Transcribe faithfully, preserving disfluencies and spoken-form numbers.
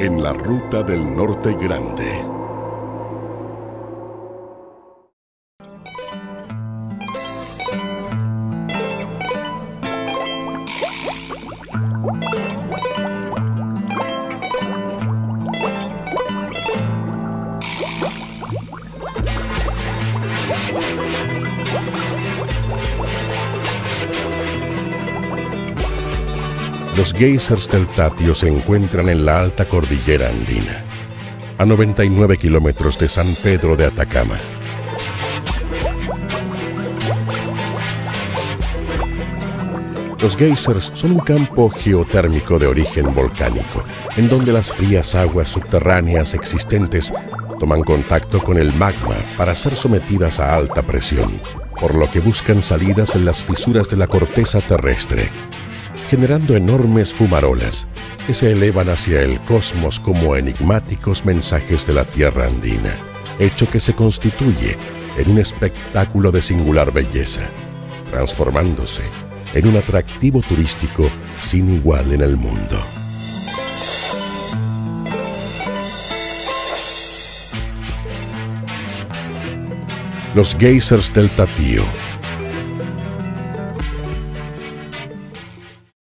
en la Ruta del Norte Grande. Los geysers del Tatio se encuentran en la alta cordillera andina, a noventa y nueve kilómetros de San Pedro de Atacama. Los geysers son un campo geotérmico de origen volcánico, en donde las frías aguas subterráneas existentes toman contacto con el magma para ser sometidas a alta presión, por lo que buscan salidas en las fisuras de la corteza terrestre, generando enormes fumarolas que se elevan hacia el cosmos como enigmáticos mensajes de la tierra andina, hecho que se constituye en un espectáculo de singular belleza, transformándose en un atractivo turístico sin igual en el mundo. Los geysers del Tatio